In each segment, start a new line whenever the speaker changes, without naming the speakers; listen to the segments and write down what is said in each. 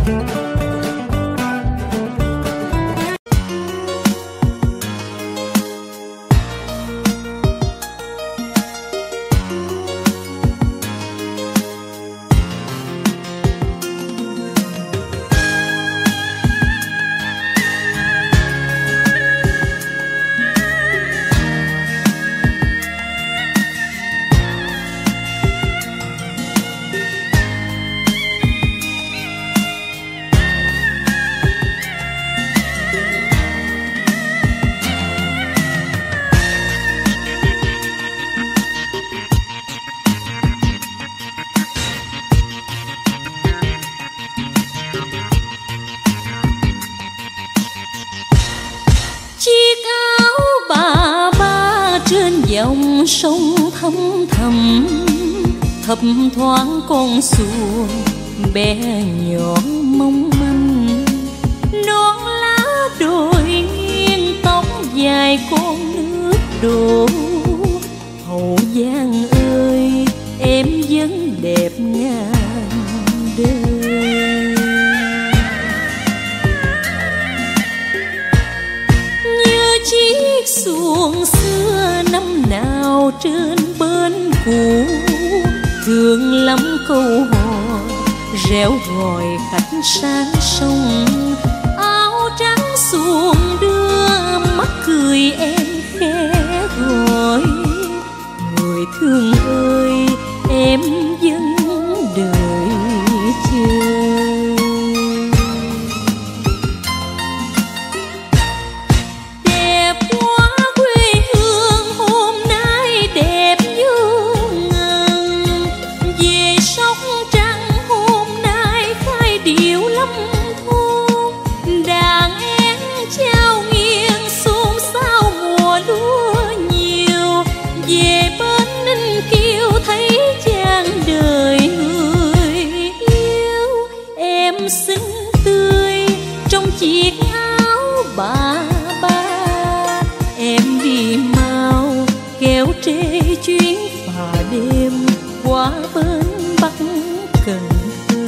dòng sông thăm thầm thấp thoáng con xuồng bé nhỏ mong manh, non lá đồi nghiêng tóc dài con nước đổ. Hậu Giang ơi em vẫn đẹp ngàn đời, như chiếc xuồng xưa năm nào trên bến cũ, thương lắm câu hò réo gọi khách sang sông. Áo trắng xuồng đưa mắt cười em khẽ gọi, người thương ơi em vẫn đợi chờ. Đẹp quá quê hương hôm nay đẹp như ngần, về sóc trăng hôm nay khai điệu lắm thôn. Đàn én trao nghiêng xôn xao mùa lúa nhiều, về bên Ninh Kiều thấy chàng đời người yêu. Em xinh tươi trong chiếc áo bà ba, em đi mau kéo trê chuyến phà đêm qua bên Bắc Cần Thơ.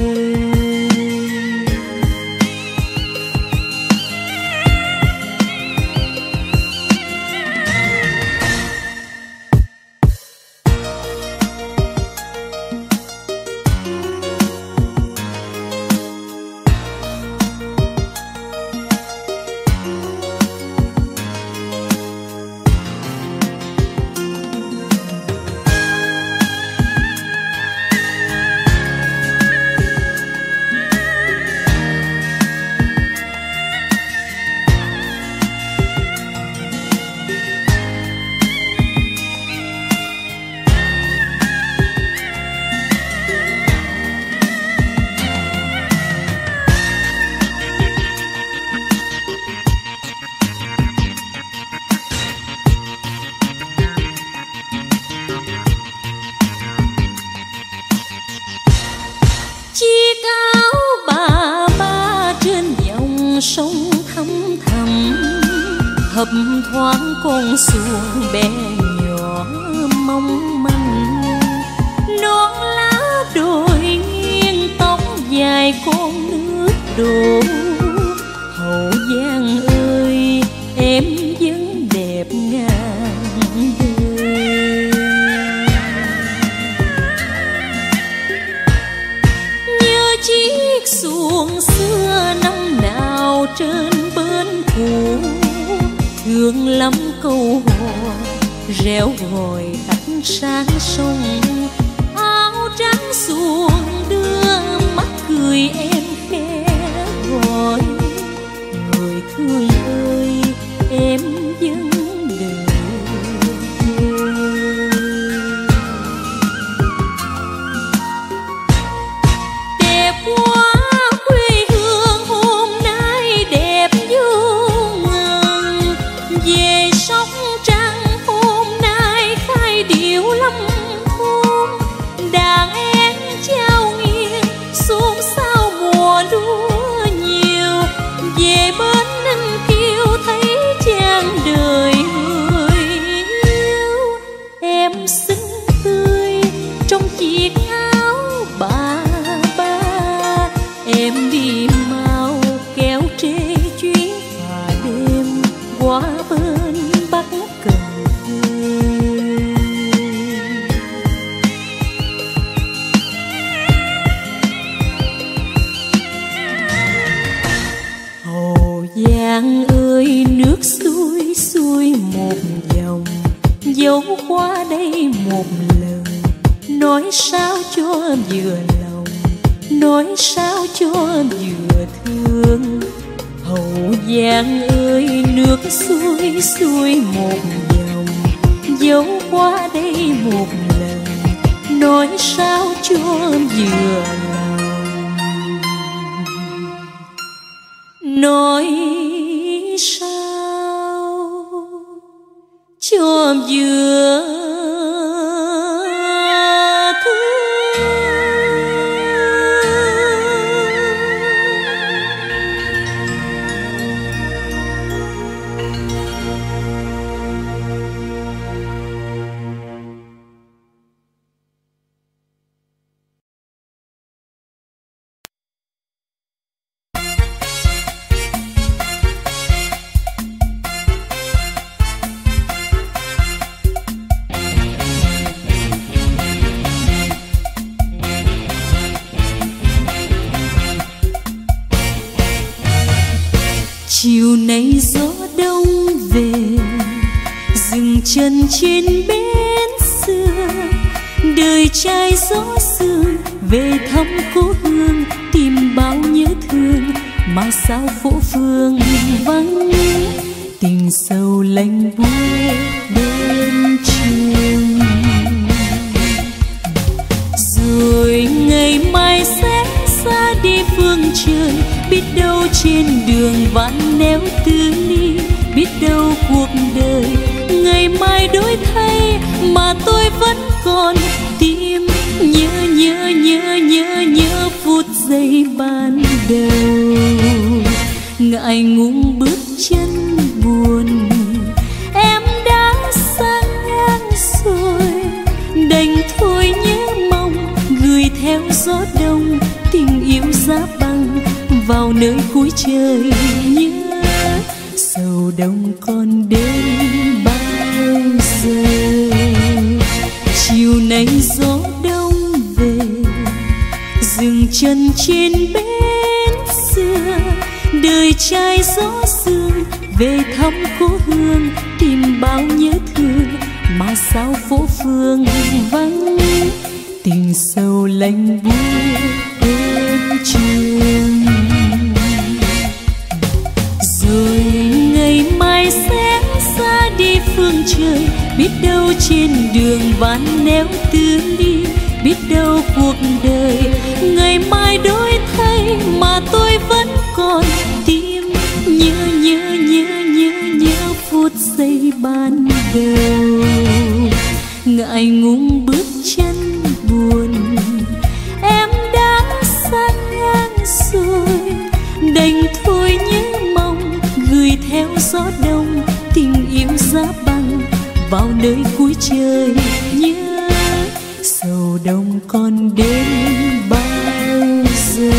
Chiếc áo bà ba trên dòng sông thăm thầm, thấp thoáng con xuồng bé nhỏ mong manh, non lá đồi nghiêng tóc dài con nước đổ. Hậu Giang ơi em vẫn đẹp ngàn đời, như chiếc xuồng xưa năm nào trên bến cũ, thương lắm câu hò réo gọi khách sang sông. Áo trắng xuồng đưa mắt cười em khẽ gọi, người thương ơi em vẫn đợi chờ. Đẹp quá quê hương hôm nay đẹp như ngần, về sóc trăng hôm nay khai điệu lắm thôn. Đàn én trao nghiêng xôn xao mùa lúa nhiều, về bên Ninh Kiều thấy chàng đời người yêu. Em xinh tươi trong chiếc áo bà ba, dẫu qua đây một lần. Nói sao cho vừa lòng, nói sao cho vừa thương. Hậu Giang ơi nước xuôi xuôi một dòng, dẫu qua đây một lần. Nói sao cho vừa lòng, nói sao cho vừa chiều nay gió đông về, dừng chân trên bến xưa. Đời trai gió sương về thăm cố hương, tìm bao nhớ thương mà sao phố phường vắng. Tình sâu lạnh buốt bên trường, rồi ngày mai sẽ xa đi phương trời. Biết đâu trên đường vạn nẻo tư ly, biết đâu cuộc đời ngày mai đổi thay mà tôi vẫn còn tim. Nhớ nhớ nhớ nhớ nhớ phút giây ban đầu, ngại ngùng bước chân buồn. Em đã sang ngang rồi, đành thôi nhớ mong gửi theo gió đông tình yêu giá băng vào nơi cuối trời. Nhớ sầu đông còn đến bao giờ, chiều nay gió đông về, dừng chân trên bến xưa. Đời trai gió sương về thăm cố hương, tìm bao nhớ thương mà sao phố phường vắng. Tình sâu lạnh buốt bên trường, rồi ngày mai sẽ xa đi phương trời. Biết đâu trên đường vạn nẻo tư ly, biết đâu cuộc đời ngày mai đổi thay mà tôi vẫn còn tim. Nhớ nhớ nhớ nhớ nhớ phút giây ban đầu, ngại ngùng bước chân buồn. Em đã sang ngang rồi, đành thôi nhớ mong gửi theo gió đông tình yêu giá băng vào nơi cuối trời. Nhớ sầu đông còn đến bao giờ.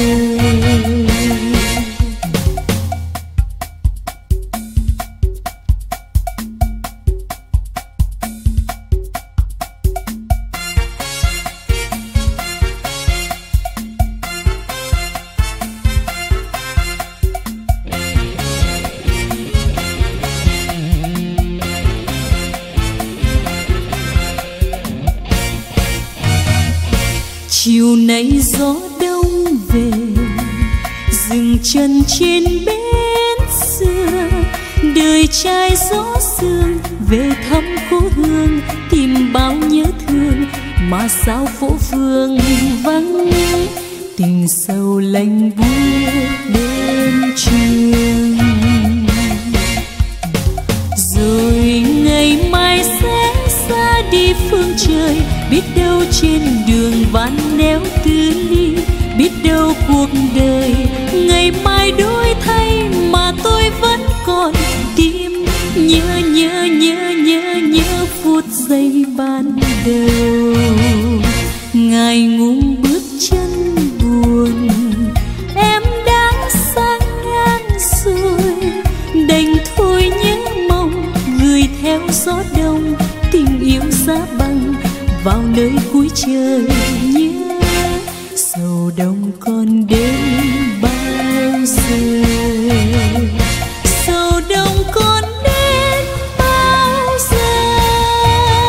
Chiều nay gió đông về, dừng chân trên bến xưa. Đời trai gió sương về thăm cố hương, tìm bao nhớ thương mà sao phố phường vắng. Tình sâu lạnh buốt bên trường, rồi ngày mai sẽ xa đi phương trời. Biết đâu trên đường vạn nẻo tư ly, biết đâu cuộc đời ngày mai đổi thay mà tôi vẫn còn tim. Nhớ nhớ nhớ nhớ nhớ phút giây ban đầu, ngại ngùng bước chân buồn. Em đã sang ngang rồi, đành thôi nhớ mong gửi theo gió đông tình yêu giá băng vào nơi cuối trời. Nhớ sầu đông còn đến bao giờ, sầu đông còn đến bao giờ.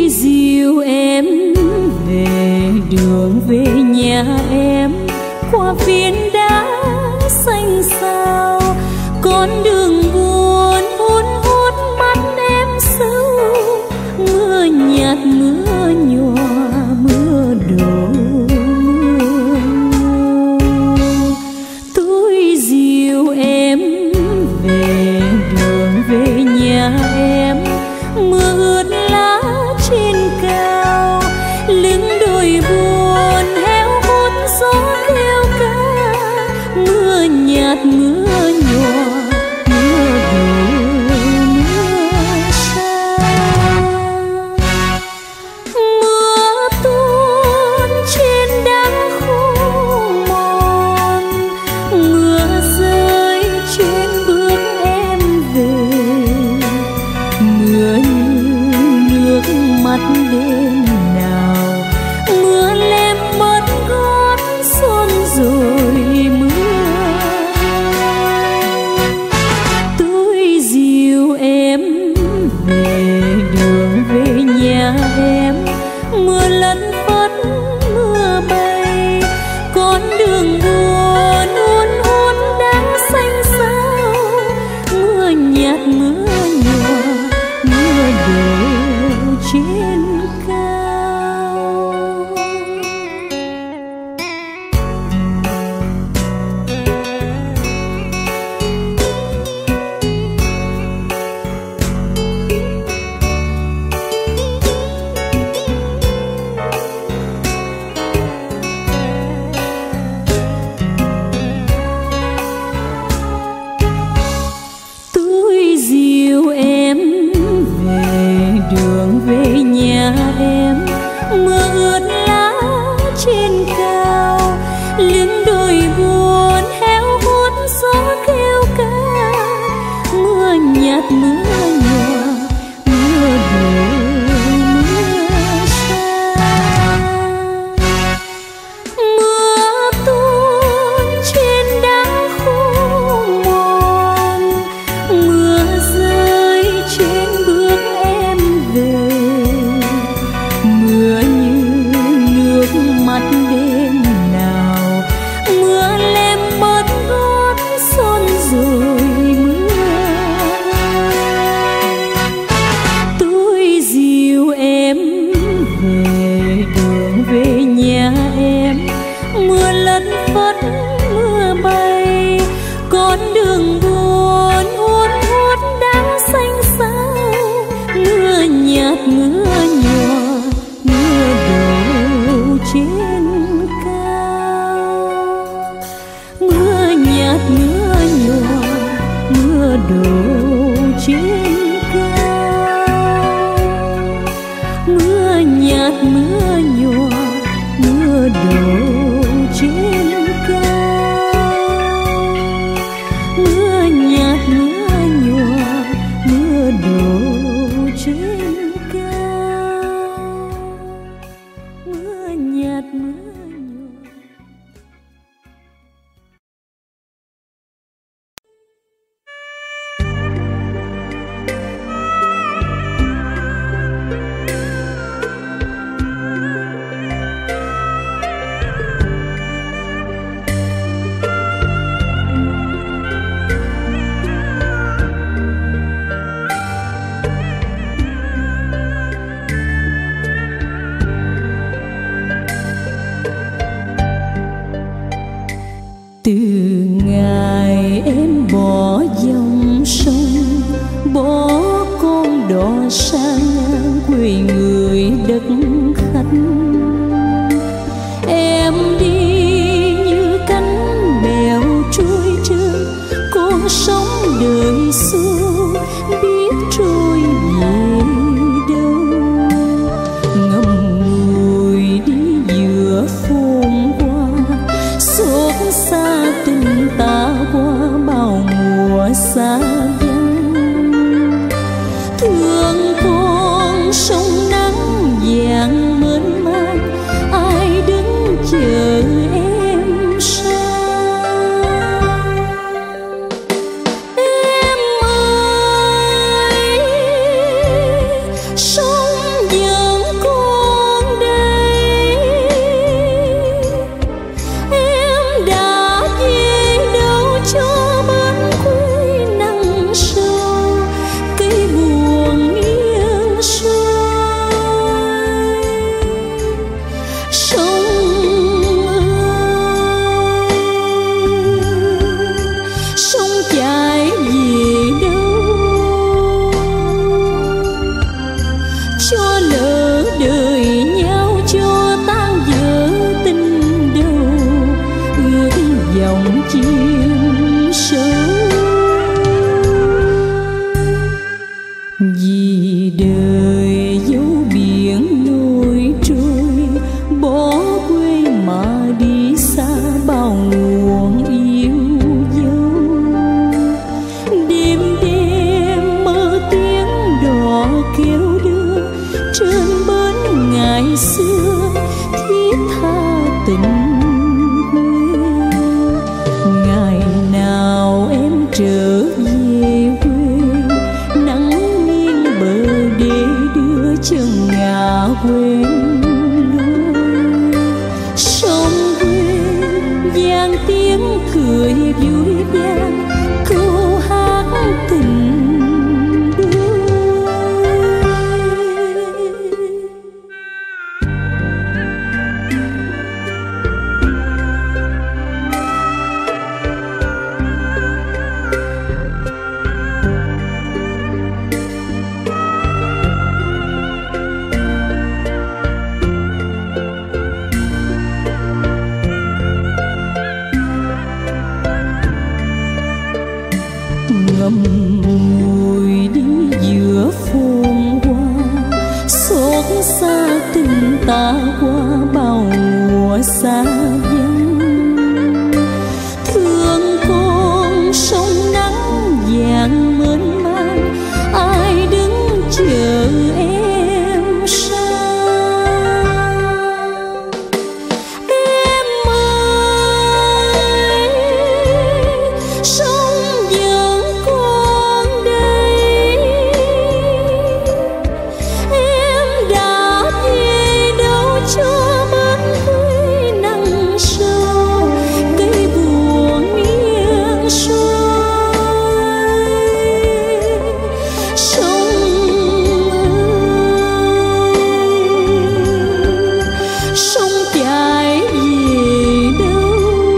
tôi dìu em về đường về nhà em, qua viên đá xanh xao, con đường buồn hun hút mắt em sâu, mưa nhạt mưa nhòa mưa đổ mưa. Tôi dìu em về đường về nhà em, mưa ướt lá trên cao, lưng đồi buồn héo hút gió kêu ca, mưa nhạt mưa nhòa mưa đổ mưa xa. Mưa tuôn trên đá khô mòn, mưa rơi trên bước em về, mưa như nước mắt đêm nào, mưa lem mất gót xuân rồi mưa. Tôi dìu em về đường về nhà em, mưa lất phất mưa bay, con đường buồn hun hút đá xanh xao, mưa nhạt mưa nhòa mưa đổ trên cao. Tôi dìu em về đường về nhà em, mưa ướt lá trên cao, lưng đồi buồn héo hút gió kêu ca, mưa nhạt mưa nhòa mưa đổ mưa xa. Mưa tuôn trên đá khô mòn, mưa rơi trên bước em về, mưa như nước mắt đêm nào, mưa lem bớt gót xuân rồi mưa. Tôi dìu em về đường về nhà em, mưa lất phất mưa bay, con đường buồn hun hút đá xanh xao, mưa nhạt mưa nhòa mưa đổ trên cao, mưa nhạt mưa nhòa mưa đổ trên cao, mưa nhạt mưa nhòa mưa đổ trên cao, mưa nhạt mưa nhòa mưa đổ trên cao, mưa nhạt mưa nhòa. Từ ngày em bỏ dòng sông, bỏ con đò sang quê người đất khách, em đi như cánh bèo trôi trên con sông đời xưa, biết trôi về đâu. Ngậm ngùi đi giữa phồn hoa, xót xa tình ta qua bao mùa xa vắng. Thương con sông nắng vàng mênh mang, ai đứng chờ em sang. Em ơi, sông dần ngày xưa thiết tha tình quê. Ngày nào em trở về quê, nắng nghiêng bờ đê đưa chân ngả quên lối. Sông quê vang tiếng cười vui vang, câu hát tình. Ngậm ngùi đi giữa phồn hoa, xót xa tình ta qua bao mùa xa vắng. Thương con sông nắng vàng mênh mang, ai đứng chờ em sang. Em ơi, sông vẫn còn đây, em đã về đâu cho mất quê nắng sâu, cây buồn nghiêng xuôi. Sông ơi, sông chảy về đâu,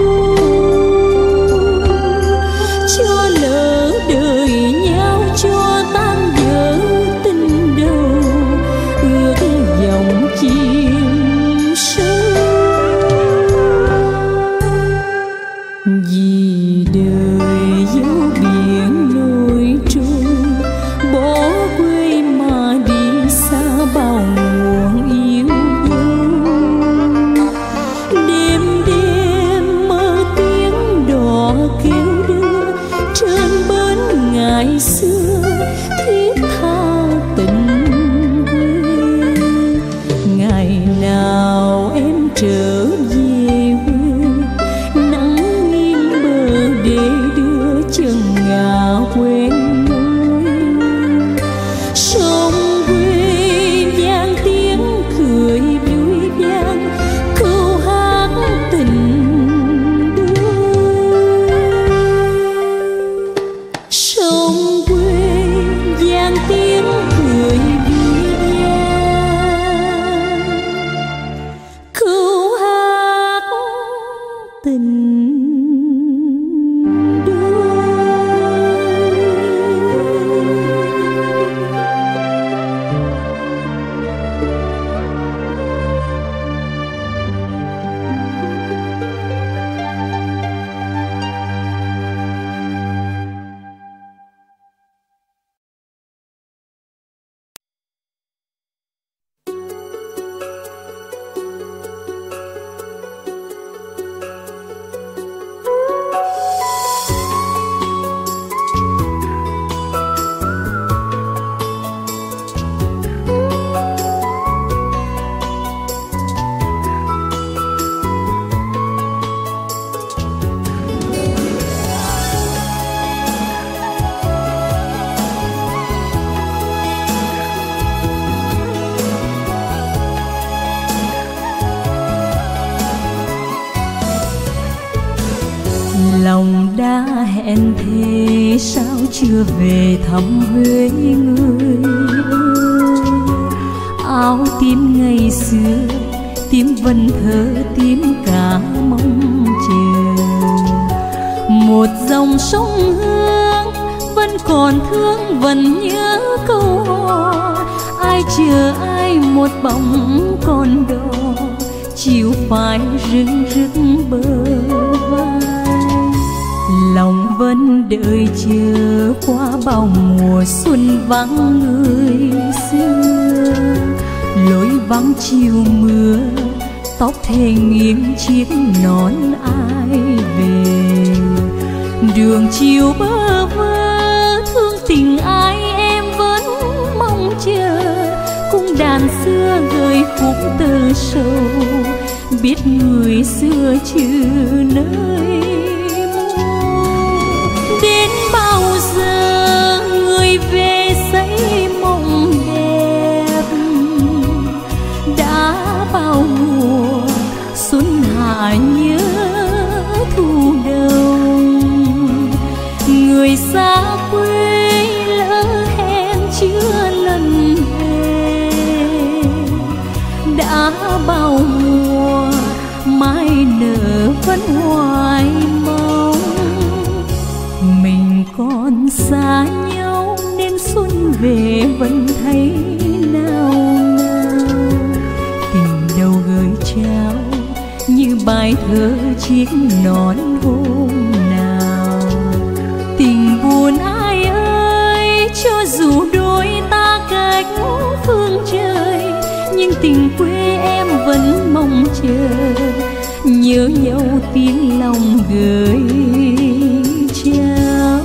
cho lỡ đời nhau, cho tan vỡ tình đầu, ước vọng chim sâu. Vì đời dấu biển nổi trôi, bỏ quê mà đi xa bao nguồn yêu dấu. Đêm đêm mơ tiếng đò kêu đưa, trên bến ngày xưa thiết tha tình quê. Ngày nào em trở về quê, nắng nghiêng bờ đê đưa chân ngả quên lối. Sông quê vang tiếng cười vui vang, câu hát tình đôi. Sông quê vang tiếng cười vui vang, câu hát tình đôi. Lòng đã hẹn thề sao chưa về thăm Huế người ơi. Áo tím ngày xưa, tím vần thơ, tím cả mong chờ. Một dòng sông Hương vẫn còn thương, vẫn nhớ câu hò. Ai chờ ai một bóng con đò, chiều phai rưng rưng bờ vai. Lòng vẫn đợi chờ qua bao mùa xuân vắng người xưa. Lối vắng chiều mưa, tóc thề nghiêng chiếc nón ai về. Đường chiều bơ vơ, thương tình ai em vẫn mong chờ. Cung đàn xưa xưa gửi khúc tơ sầu, biết người xưa chữ nơi đến bao giờ người về xây mộng đẹp. Đã bao mùa xuân hạ nhớ thu đông, người xa quê lỡ hẹn chưa lần về. Đã bao mùa mai nở vẫn hoài mong, mình còn xa nhau nên xuân về vẫn thấy nào nào. Tình đâu gửi trao như bài thơ chiếc nón hôm nào. Tình buồn ai ơi, cho dù đôi ta cách phương trời, nhưng tình quê em vẫn mong chờ, nhớ nhau tiếng lòng gửi trao.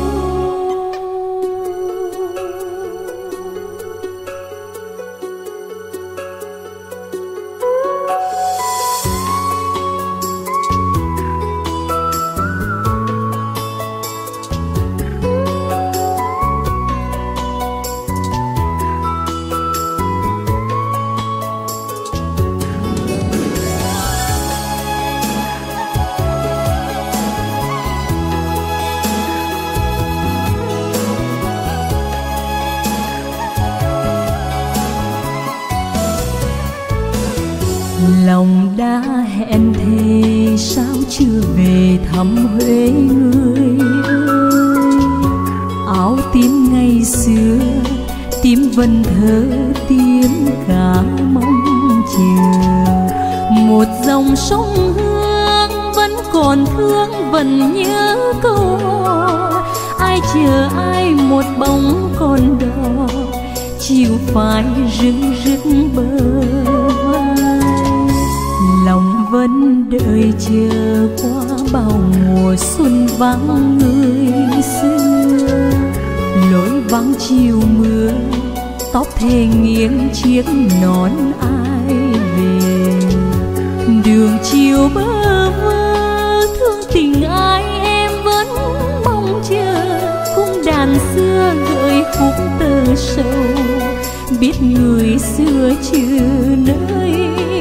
Lòng đã hẹn thề sao chưa về thăm Huế người ơi. Áo tím ngày xưa tím vần thơ tiếng cả mong chờ. Một dòng sông Hương vẫn còn thương vẫn nhớ câu hò. Ai chờ ai một bóng con đò chiều phai rưng rưng bờ vai. Lòng vẫn đợi chờ qua bao mùa xuân vắng người xưa. Lối vắng chiều mưa tóc thề nghiêng chiếc nón ai về. Đường chiều bơ vơ thương tình ai em vẫn mong chờ. Cung đàn xưa gợi khúc tơ sầu, biết người xưa chưa nơi.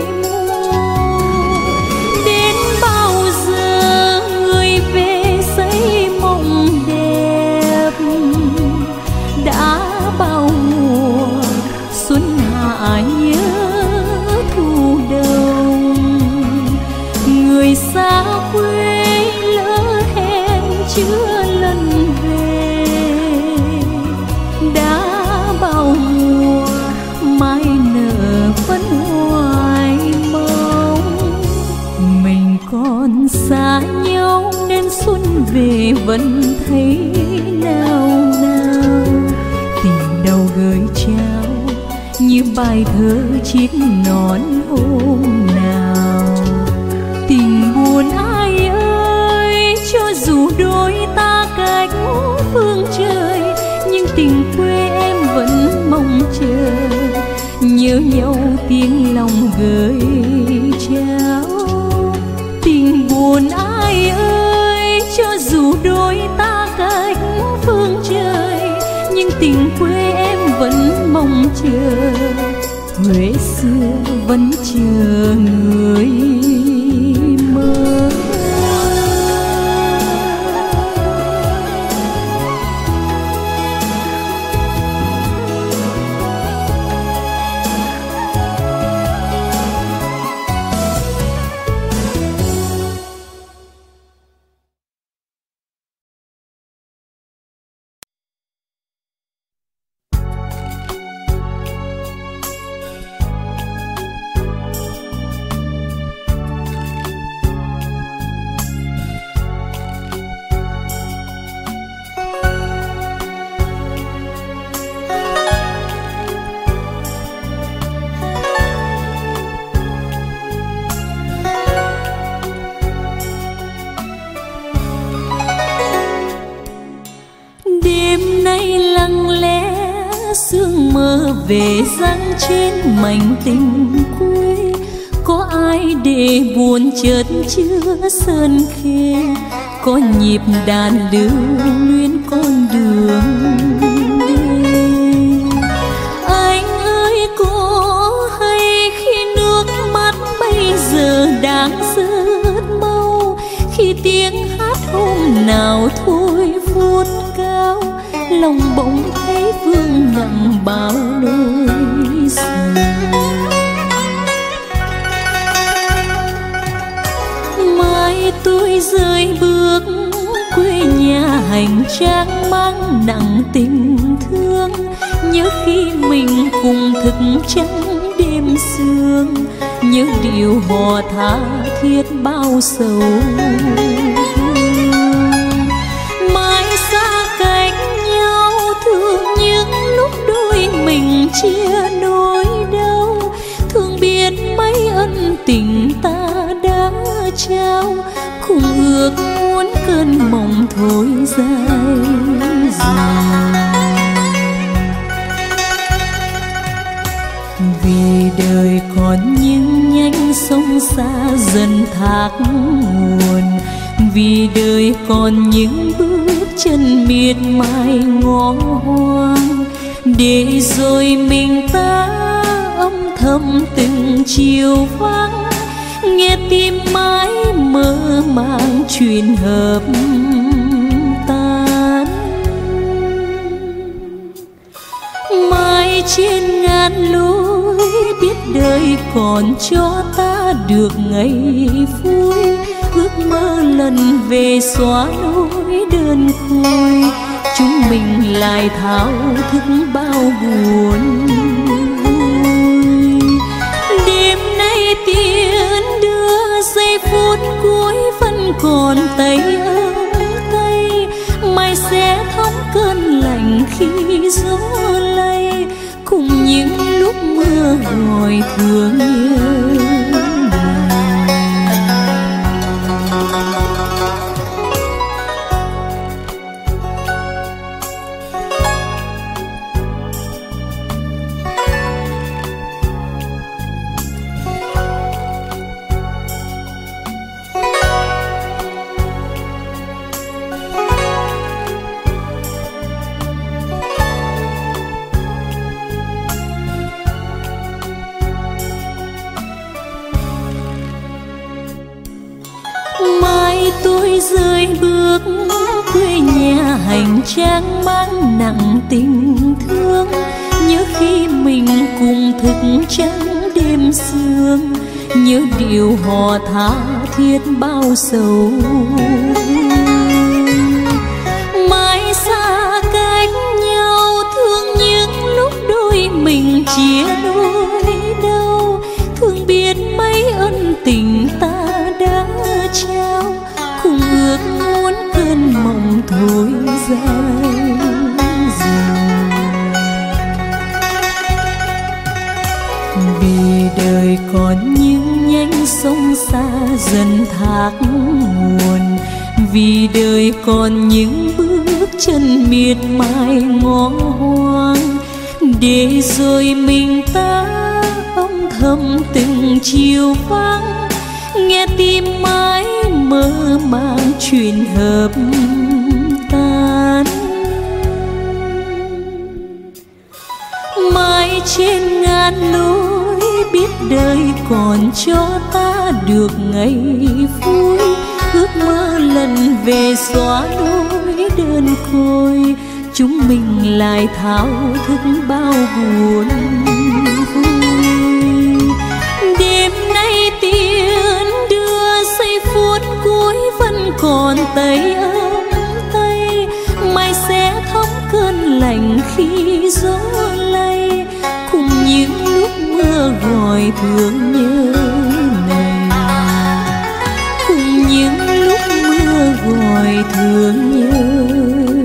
Đến bao giờ người về xây mộng đẹp. Đã bao mùa xuân hạ nhớ thu đông, người xa quê lỡ hẹn chưa lần về. Đã bao mùa mai nở vẫn hoài mong, mình còn xa nhau nên xuân về vẫn thấy nào nào. Tình đâu gửi trao như bài thơ chiếc nón hôm nào. Tình buồn ai ơi, cho dù đôi ta cách phương trời, nhưng tình quê em vẫn mong chờ, nhớ nhau tiếng lòng gửi trao. Tình buồn ai ơi, cho dù đôi ta cách phương trời, nhưng tình quê em vẫn mong chờ. Huế xưa vẫn chờ người mơ. về dáng trên mảnh tình quê. Có ai để buồn chợt chưa sơn khê, có nhịp đàn lưu luyến con đường đi. Anh ơi có hay khi nước mắt bây giờ đang rớt mau, khi tiếng hát hôm nào thôi vút cao, lòng bỗng thấy vương nặng bao nỗi sầu. Mai tôi rời bước quê nhà hành trang mang nặng tình thương, nhớ khi mình cùng thức trắng đêm sương, nhớ điều hò tha thiết bao sầu. Mai xa cách nhau thương những lúc đôi mình chia nỗi đau, thương biết mấy ân tình ta đã trao, cùng ước muốn cơn mộng thôi dài dài. Vì đời còn những nhánh sông xa dần thác nguồn, vì đời còn những bước chân miệt mài ngõ hoang, để rồi mình ta âm thầm từng chiều vắng, nghe tim mãi mơ màng chuyện hợp tan. Mai trên ngàn lối biết đời còn cho ta được ngày vui, ước mơ lần về xóa nỗi đơn côi, chúng mình lại thao thức bao buồn vui. Đêm nay tiến đưa giây phút cuối vẫn còn tay ấm tay, mai sẽ thấm cơn lạnh khi gió lay, cùng những lúc mưa gọi thương nhớ. Tôi rời bước quê nhà hành trang mang nặng tình thương, nhớ khi mình cùng thức trắng đêm sương, nhớ điều hò tha thiết bao sầu. Mai xa cách nhau thương những lúc đôi mình chia đôi đau, thương biết mấy ân tình ta đã trao, cùng ước muốn cơn mộng thôi dài dài. Vì đời còn những nhánh sông xa dần thác nguồn, vì đời còn những bước chân miệt mài ngõ hoang, để rồi mình ta âm thầm từng chiều vắng, nghe tim mãi mơ màng chuyện hợp tan. Mai trên ngàn lối biết đời còn cho ta được ngày vui, ước mơ lần về xóa nỗi đơn côi, chúng mình lại thao thức bao buồn vui. Đêm nay tiến đưa giây phút cuối vẫn còn tay ấm tay, mai sẽ thấm cơn lạnh khi gió lay, cùng những lúc mưa gọi thương nhớ này, cùng những lúc mưa gọi thương nhớ này.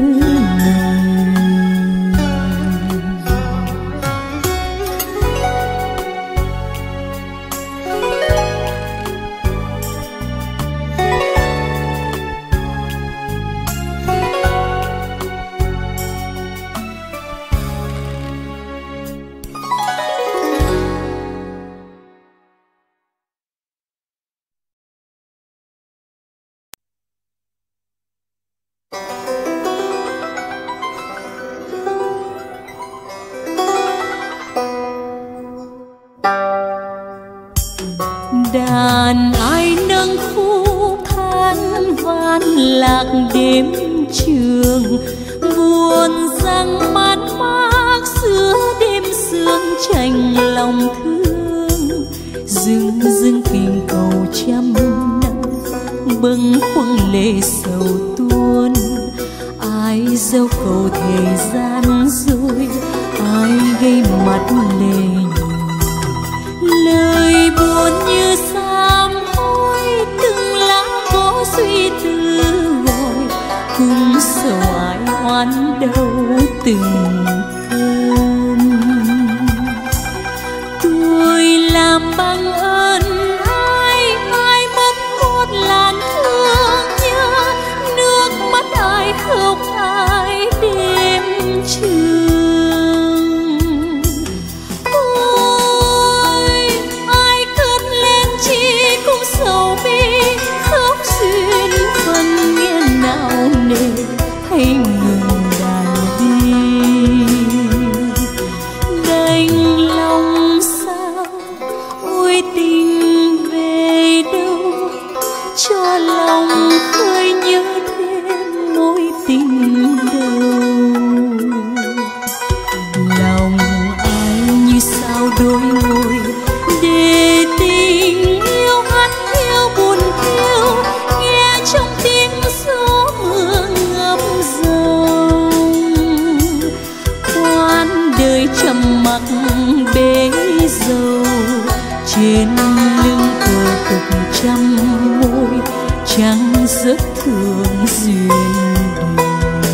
đàn ai nâng khúc than van lạc đêm trường, buồn rằng man mác giữa đêm sương tranh lòng thương. Dưng dưng kinh cầu trăm năm bâng khuâng lệ sầu tuôn. Ai gieo cầu thời gian rồi, ai gây mặt lệ lời buồn như sám hối. Từng lá có suy tư gọi, cùng sầu ai oán đâu từng cơn. Tôi làm bằng ơn ai, ai mất một làn thương nhớ. Nước mắt ai khóc ai đêm trường. Ôi ai cất lên chi cũng sầu bi, khóc duyên phần nghe nào nề hay ngừng đàn đi. Đành lòng sao ôi tình về đâu, cho lòng khơi nhớ thêm mối tình đầu. Lòng ai như sao đôi môi, để tình yêu hát hiu buồn thiêu. Nghe trong tiếng gió mưa ngập dòng, quán đời trầm mặc bể dầu. Trên lưng cờ cực trăm môi, chẳng rất thương duyên đời.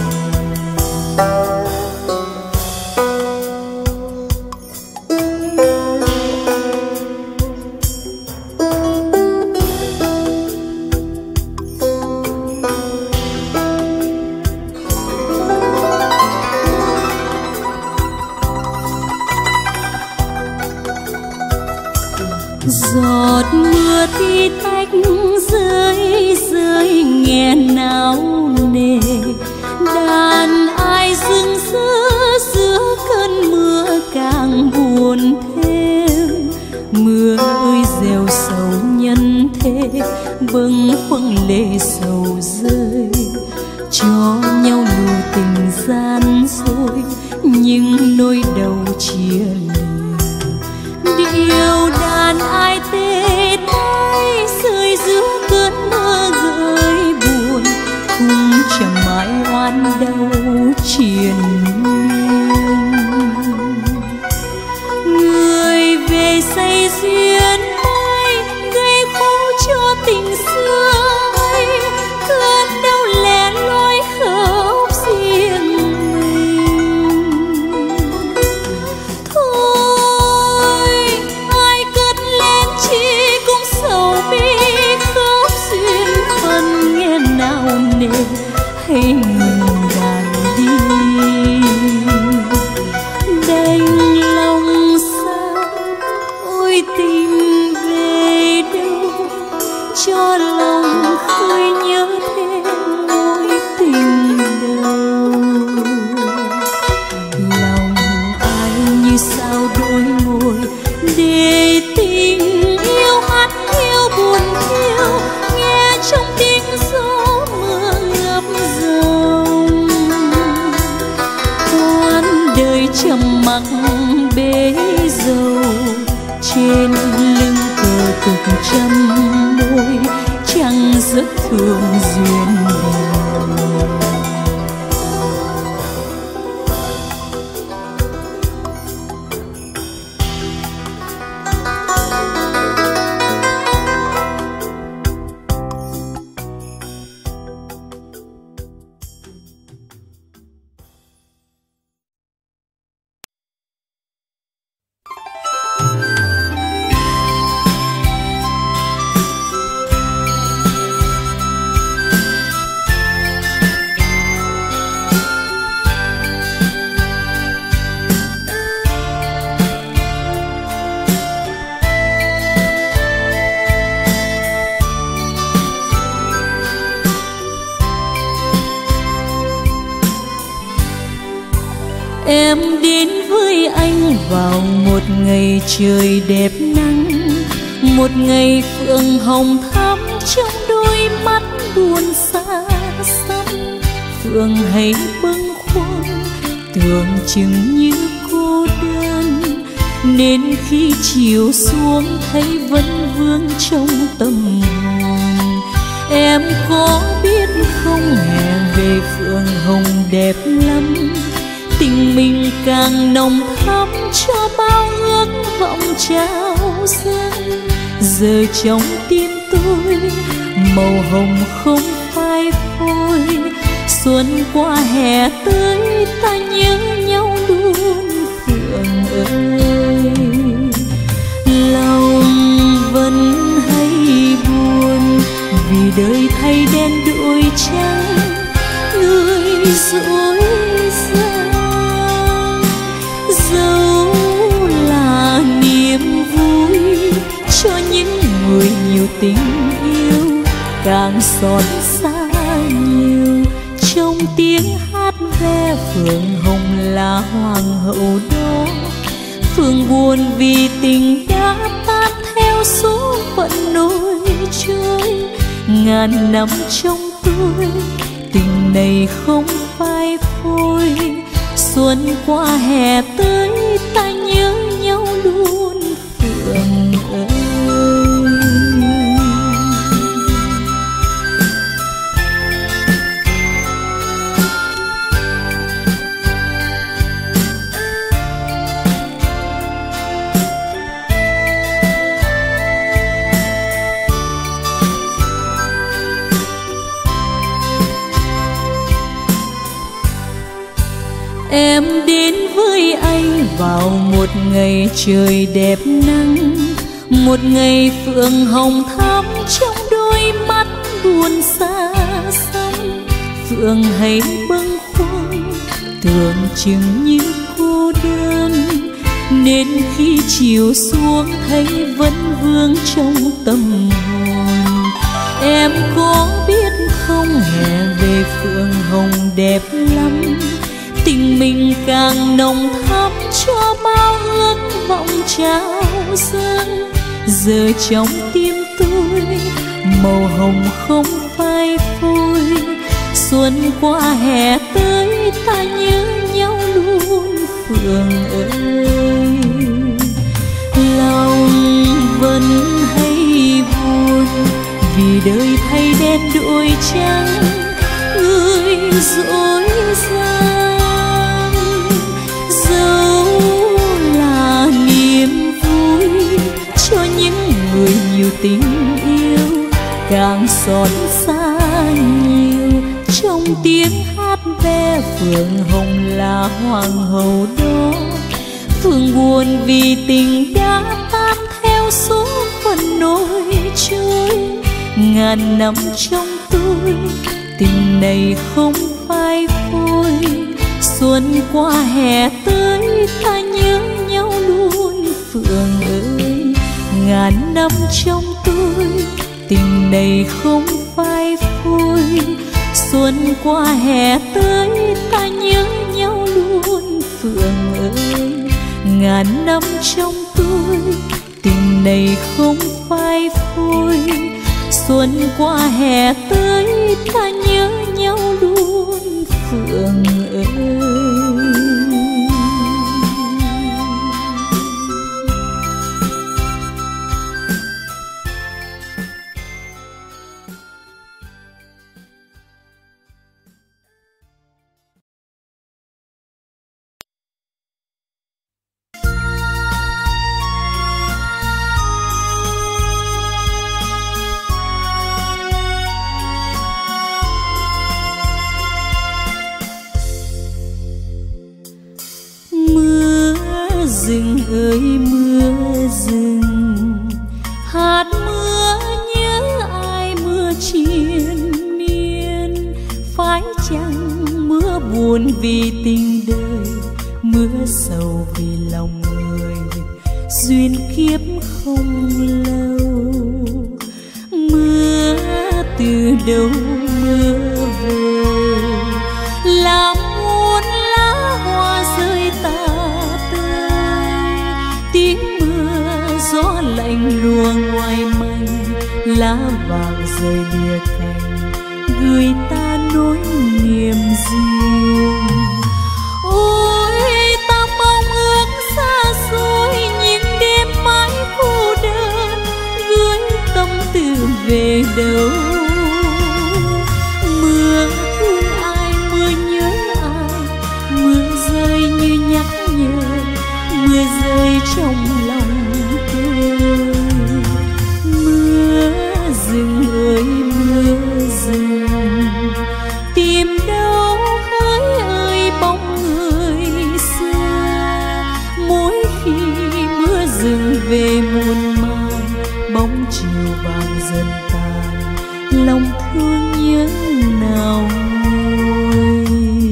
Giọt mưa tí tách rơi rơi nghe náo nề. Đàn ai dưng giữa giữa cơn mưa càng buồn thêm. Mưa ơi gieo sầu nhân thế, bâng khuâng lệ sầu rơi. Cho nhau lù tình gian dối, nhưng nỗi đau chia lìa. Điều đàn ai tê tái rơi giữa cơn mưa gợi buồn. Cùng chẳng mãi oan đau triền miên. Người về say duyên ai gây khổ cho tình xưa ấy. Cơn đau lẻ loi khóc riêng mình. Thôi ai cất lên chi cũng sầu bi, khóc duyên phần nghe nào nề hay ngừng đàn đi. Đành lòng sao ôi tình về đâu, cho lòng khơi nhớ thêm mối tình đầu. Lòng ai như sao đôi môi, để tình yêu hát hiu buồn thiêu. Nghe trong tiếng gió mưa ngập dòng, quán đời trầm mặc bể dầu. Trên lưng cờ cực trăm môi, chẳng rất thương duyên đời. Em đến với anh vào một ngày trời đẹp nắng, Một ngày phượng hồng thắm trong đôi mắt buồn xa xăm, phượng hay bâng khuâng tưởng chừng như cô đơn, nên khi chiều xuống thấy vẫn vương trong tâm hồn. Em có biết không, hè về phượng hồng đẹp lắm, tình mình càng nồng thắm cho bao ước vọng trao dâng. Giờ trong tim tôi màu hồng không phai phôi, xuân qua hè tới ta nhớ nhau luôn phượng ơi. Lòng vẫn hay buồn vì đời thay đen đổi trắng, người dối gian dẫu là niềm vui cho những người nhiều tình yêu, càng xót xa nhiều trong tiếng hát ve phượng hồng là hoàng hậu đó. Phượng buồn vì tình đã tan theo số phận nổi trôi, ngàn năm trong tôi tình này không phai phôi. Xuân qua hè tới ta nhớ nhau luôn phượng ơi. Em đến với anh vào một ngày trời đẹp nắng, một ngày phượng hồng thắm trong đôi mắt buồn xa xăm, phượng hay bâng khuâng tưởng chừng như cô đơn, nên khi chiều xuống thấy vẫn vương trong tâm hồn. Em có biết không, hè về phượng hồng đẹp lắm, tình mình càng nồng thắm cho bao ước vọng trao dâng. Giờ trong tim tôi màu hồng không phai phôi, xuân qua hè tới ta nhớ nhau luôn phượng ơi. Lòng vẫn hay buồn vì đời thay đen đổi trắng, người dối gian dẫu là niềm vui cho những người nhiều tình yêu, càng xót xa nhiều trong tiếng hát ve phượng hồng là hoàng hậu đó. Phượng buồn vì tình đã tan theo số phận nổi trôi, ngàn năm trong tôi tình này không phai phôi. Xuân qua hè tới ta nhớ nhau luôn phượng ơi. Ngàn năm trong tôi tình này không phai phôi. Xuân qua hè tới ta nhớ nhau luôn phượng ơi. Ngàn năm trong tôi tình này không phai phôi. Xuân qua hè tới ta nhớ nhau luôn phượng ơi. Rừng ơi mưa rừng, hạt mưa nhớ ai mưa triền miên. Phải chăng mưa buồn vì tình đời, mưa sầu vì lòng người, duyên kiếp không lâu. Mưa từ đâu mưa về, làm muôn lá hoa rơi tàn. Tiếng mưa gió lạnh lùa lùa ngoài mây, lá vàng rơi lìa cành, người ta nối niềm riêng. Ôi ta mong ước xa xôi những đêm mãi cô đơn, gửi tâm tư về đâu. Mưa thương ai, mưa nhớ ai, mưa rơi như nhắc nhở, mưa rơi trong lòng tôi. Mưa rừng ơi mưa rừng, tìm đâu hỡi ơi bóng người xưa. Mỗi khi mưa rừng về muôn màng, bóng chiều vàng dần tàn, lòng thương nhớ nào nguôi.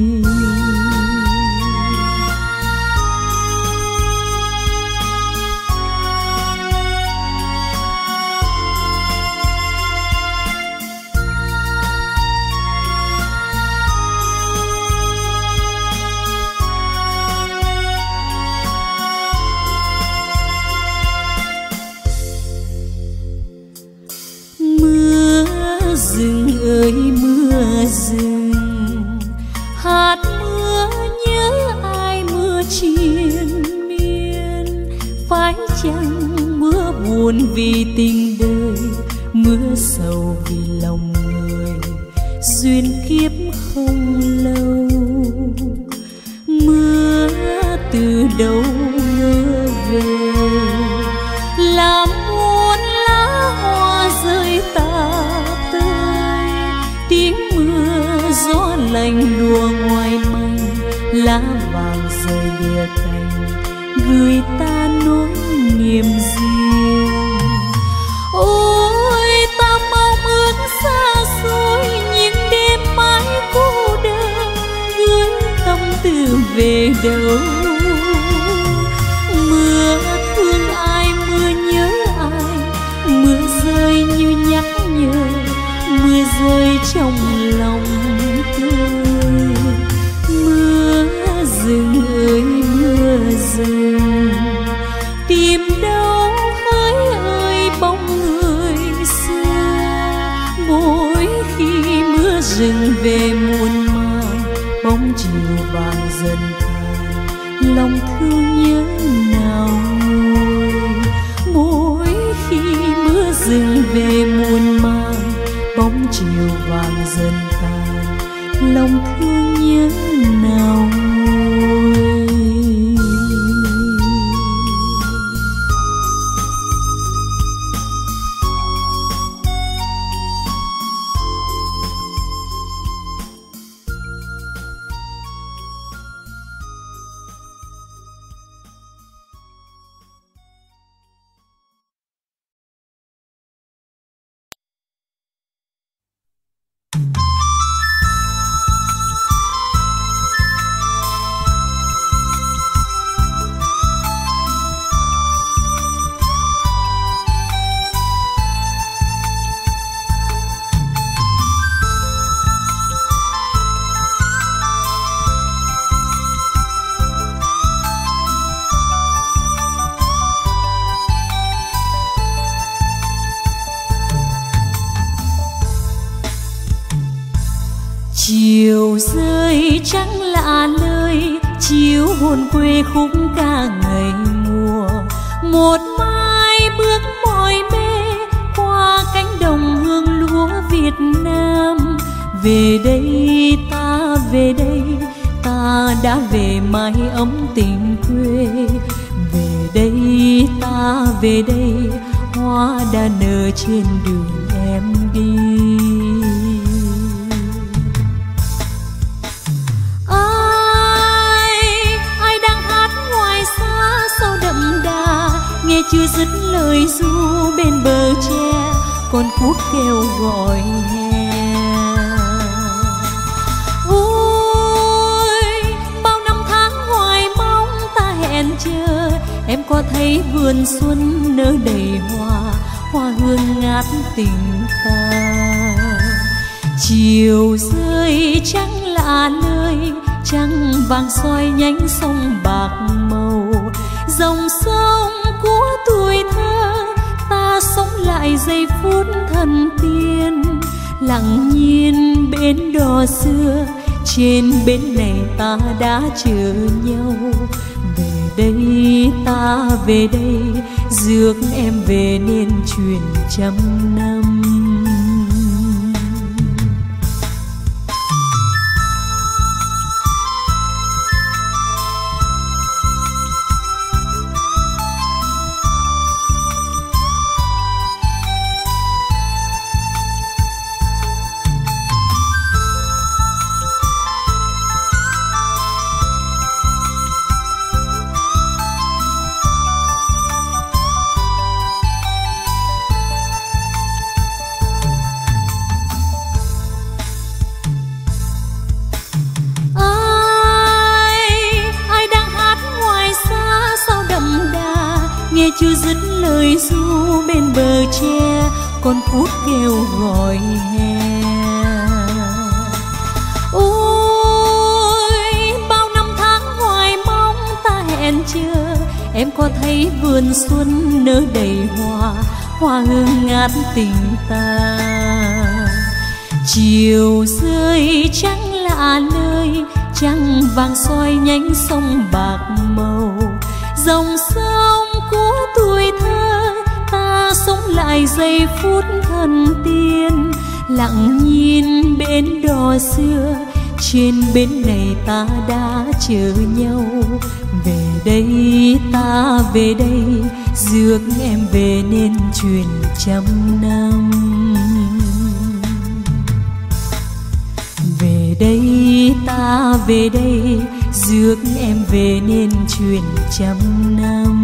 Rừng ơi mưa rừng, hạt mưa nhớ ai mưa triền miên. Phải chăng mưa buồn vì tình đời, mưa sầu vì lòng người, duyên kiếp không lâu. Mưa từ đâu mưa về, làm muôn lá hoa rơi tàn. Tiếng mưa gió lạnh lùa ngoài mây, lá vàng rơi lìa cành, người ta nối niềm riêng. Ôi ta mong ước xa xôi những đêm mãi cô đơn, gửi tâm tư về đâu. Mưa thương ai, mưa nhớ ai, mưa rơi như nhắc nhở, mưa rơi trong lòng tôi. Mưa rừng ơi mưa rừng, tìm đâu hỡi ơi bóng người xưa. Mỗi khi mưa rừng về muôn màng, bóng chiều vàng dần tàn, lòng thương nhớ nào nguôi. Mỗi khi mưa rừng về muôn màng, bóng chiều vàng dần tàn, lòng thương nhớ nào nguôi. Chiều rơi trắng lạ lời, chiếu hồn quê khúc ca ngày mùa. Một mai bước mỏi mê qua cánh đồng hương lúa Việt Nam. Về đây ta về đây, ta đã về mái ấm tình quê. Về đây ta về đây, hoa đã nở trên đường em đi. Nghe chưa dứt lời ru bên bờ tre, con cút kêu gọi hè. Ôi bao năm tháng hoài mong ta hẹn chờ, em có thấy vườn xuân nở đầy hoa, hoa hương ngát tình ta. Chiều rơi trắng lạ nơi, trăng vàng soi nhánh sông bạc màu. Dòng sông của tuổi thơ ta sống lại giây phút thần tiên, lặng nhìn bến đò xưa, trên bến này ta đã chờ nhau. Về đây ta về đây, rước em về nên truyền trăm năm. Chưa dứt lời ru bên bờ tre, con cút kêu gọi hè. Ôi bao năm tháng hoài mong ta hẹn chờ, em có thấy vườn xuân nở đầy hoa, hoa hương ngát tình ta. Chiều rơi trắng lạ nơi, trăng vàng soi nhánh sông bạc màu. Dòng sông của tuổi thơ, ta sống lại giây phút thần tiên, lặng nhìn bến đò xưa, trên bến này ta đã chờ nhau. Về đây ta về đây, rước em về nên truyền trăm năm. Về đây ta về đây, rước em về nên truyền trăm năm.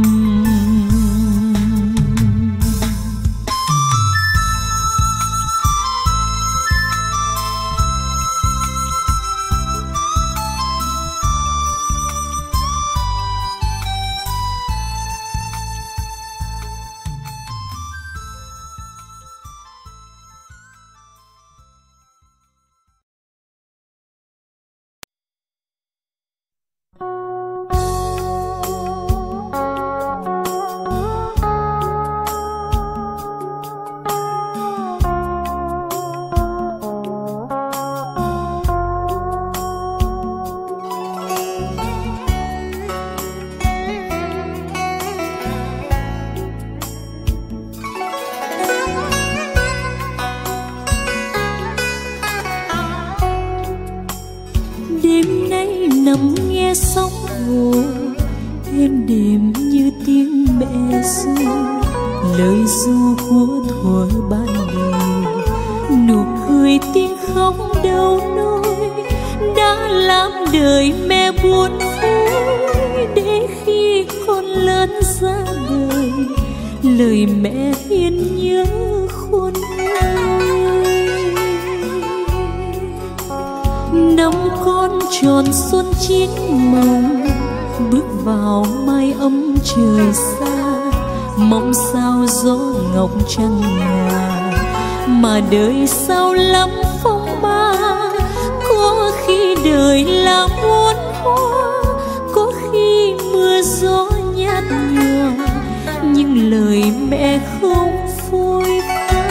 Nằm nghe sóng hồ êm đềm như tiếng mẹ ru, lời ru của thuở ban đầu, nụ cười tiếng khóc đầu nôi đã làm đời mẹ buồn vui. Để khi con lớn ra đời, lời mẹ hiền nhớ khôn nguôi. Năm con tròn xuân chín mồng, bước vào mai ấm trời xa, mong sao gió ngọc trăng ngà, mà đời sao lắm phong ba. Có khi đời là muôn hoa, có khi mưa gió nhạt nhòa, nhưng lời mẹ không phôi pha.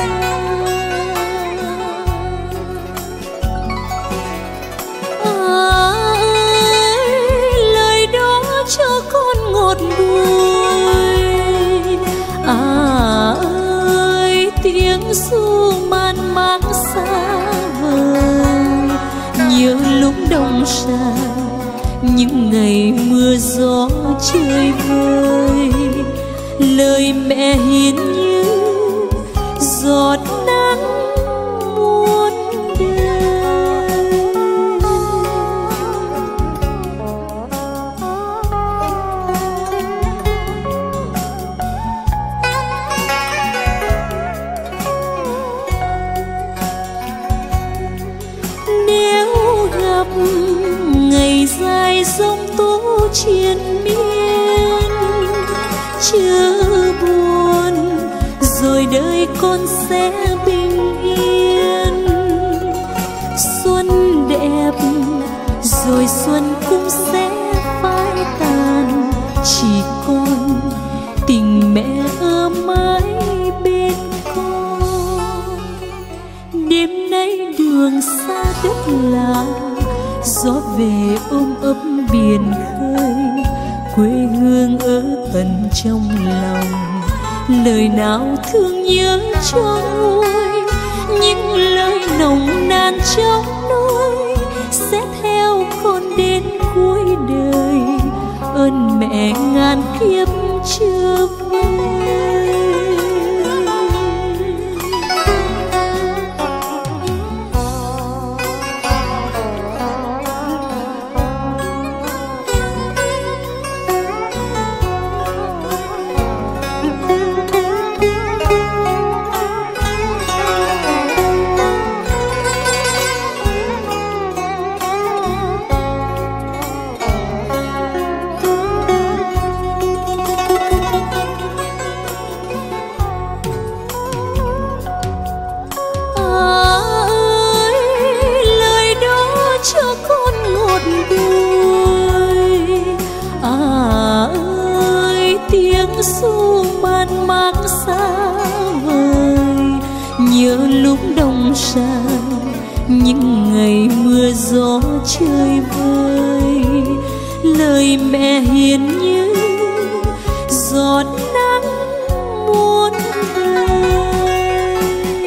Lời đó cho con ngọt bùi. Ơi tiếng ru man mác xa vời, nhớ lúc đông xa những ngày mưa gió trời vơi. Lời mẹ hiền như giọt nắng muôn đời. Nếu gặp ngày dài giông tố triền miên, chớ buồn rồi đời con sẽ bình yên. Xuân đẹp rồi xuân cũng sẽ phai tàn, chỉ còn tình mẹ ở mãi bên. đường xa đất lạ, gió về ôm ấp biển khơi, quê hương ở tận trong lòng. Lời nào thương nhớ cho nguôi, những lời nồng nàn trong nỗi sẽ theo con đến cuối đời. Ơn mẹ ngàn kiếp chưa về. Nhớ lúc đông sang những ngày mưa gió chơi vơi, lời mẹ hiền như giọt nắng muôn đời.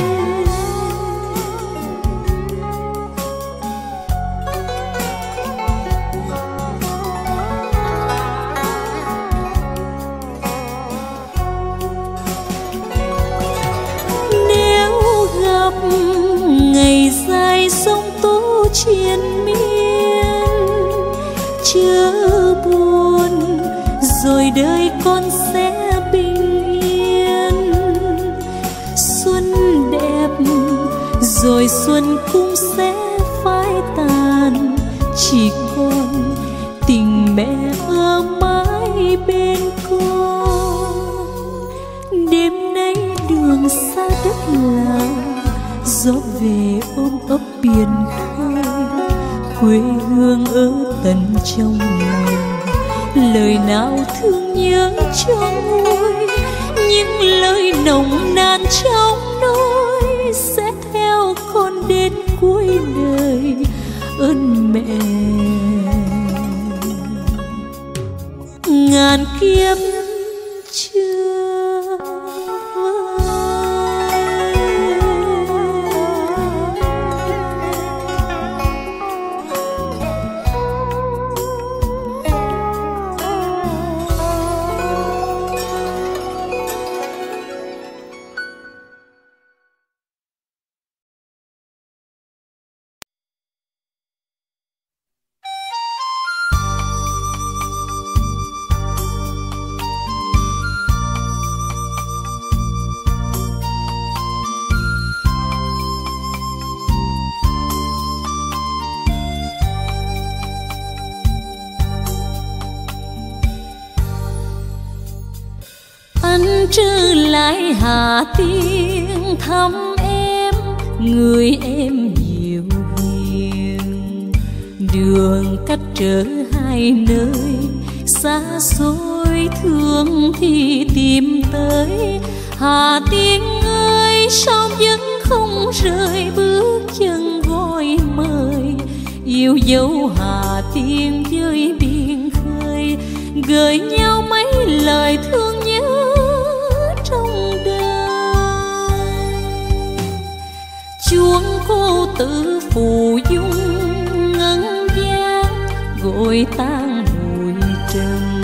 Ngày dài sông tố triền miên, chớ buồn rồi đời con sẽ bình yên. Xuân đẹp rồi xuân cũng sẽ phai tàn, chỉ còn tình mẹ ở mãi bên con. Đêm nay đường xa đất lạ, gió về ôm ấp biển khơi, quê hương ở tận trong lòng. Lời nào thương nhớ cho nguôi, những lời nồng nàn trong nỗi sẽ theo con đến cuối đời. Ơn mẹ ngàn kiếp chưa trở lại Hà Tiên thăm em, người em nhiều hiền. Đường cách trở hai nơi xa xôi, thương thì tìm tới. Hà Tiên ơi sao vẫn không rời bước chân gọi mời. Yêu dấu Hà Tiên với biển khơi, gửi nhau mấy lời thương nhớ trong đời. Chuông cô tự phù dung ngân vang, gọi tan bụi trần.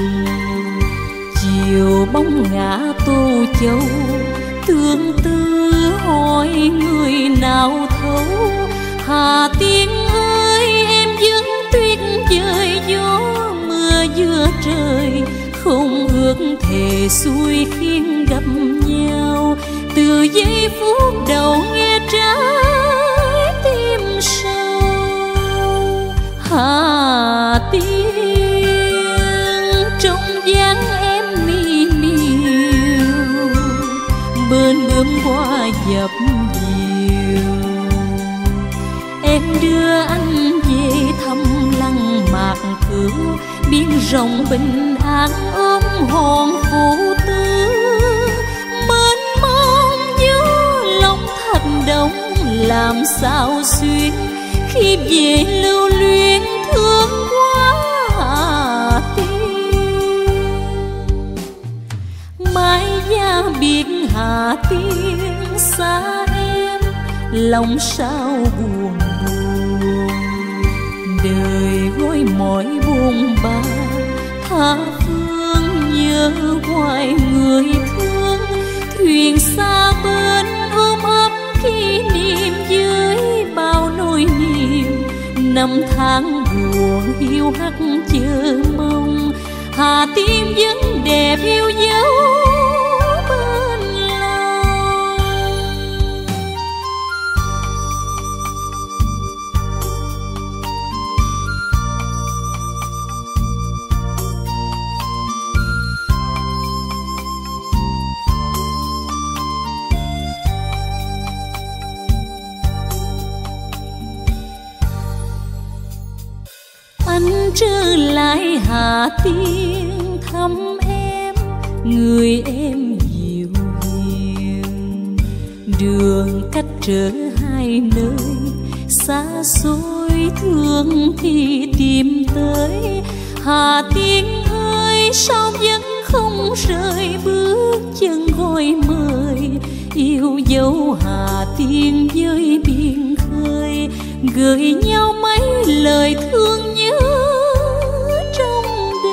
Chiều bóng ngã Tô Châu, tương tư hỏi người nào thấu. Hà Tiên ơi em vẫn tuyết dời gió mưa giữa trời, không ước thề xuôi khiến gặp nhau. Từ giây phút đầu nghe trái tim sâu. Hà Tiên trong dáng em mi miều, bên bướm hoa dập dìu. Em đưa anh về thăm lăng Mạc Cửu, biển rộng bình an ôm hồn phụ tư. Mênh mông giữa lòng thành đông làm sao xuyên khi về lưu luyến thương quá Hà Tiên. Mãi gia biệt Hà Tiên xa em, lòng sao buồn buồn. Đời gối mỏi buồn ba tha phương, nhớ hoài người thương. Thuyền xa bên ôm ấp kỷ niệm với bao nỗi niềm. Năm tháng buồn hiu hắt chờ mong, Hà Tiên vẫn đẹp yêu dấu bên lòng. Anh trở lại Hà Tiên thăm em, người em dịu hiền. Đường cách trở hai nơi xa xôi, thương thì tìm tới. Hà Tiên ơi sao vẫn không rời bước chân gọi mời. Yêu dấu Hà Tiên với biển khơi, gửi nhau mấy lời thương nhớ trong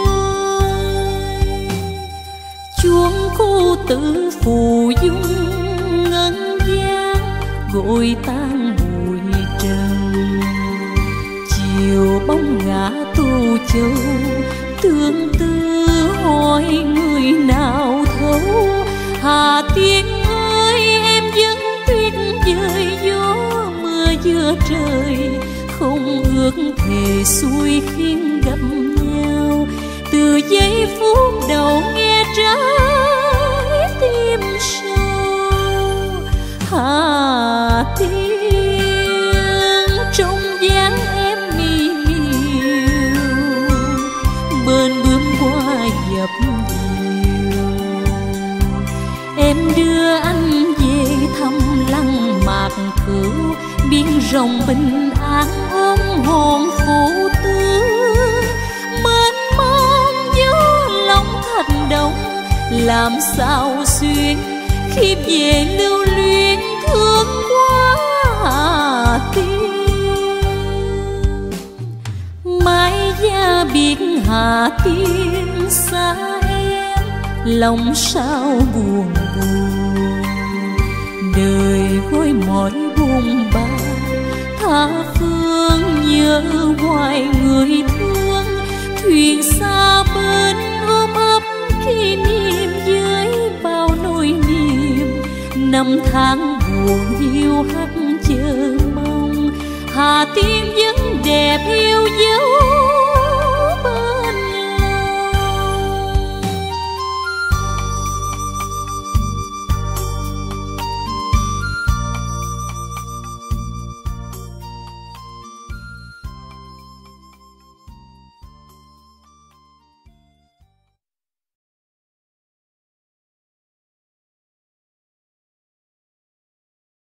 đời. Chuông cô tử phù dung ngân vang, gọi tan bụi trần. Chiều bóng ngã Tu Châu, tương tư hỏi người nào thấu. Hà Tiên ơi em vẫn tuyệt vời gió mưa giữa trời. Không ước thề xuôi khiến gặp nhau, từ giây phút đầu nghe trái tim sâu. Hà Tiên trong dáng em mi miều, bên bướm hoa dập dìu. Em đưa anh về thăm Lăng Mạc Cửu, biển rộng bình an ôm hồn phụ tư. Mênh mông gió lòng thành đông, làm sao xuyên khi về lưu luyến thương quá Hà Tiên. Mãi gia biệt Hà Tiên xa em, lòng sao buồn buồn. Đời gối mỏi buồn ba tha phương, nhớ hoài người thương. Thuyền xa bên ôm ấp kỷ niệm với bao nỗi niềm. Năm tháng buồn hiu hắt chờ mong, Hà Tiên vẫn đẹp yêu dấu